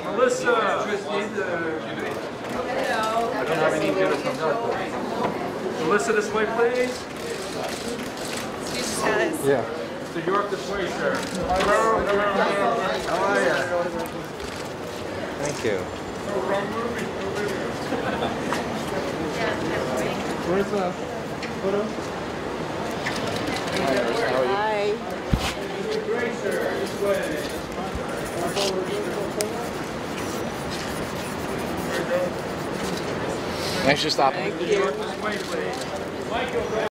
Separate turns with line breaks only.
Melissa.
I don't have any good from that.
Melissa, this way, please.
Excuse guys.
Yeah.
To York, this way, sir.
Hello. How are you? Thank you. Where's the photo? Hi.
Great, sir. This way.
Thanks for stopping.
Thank you.
This way, please. Michael.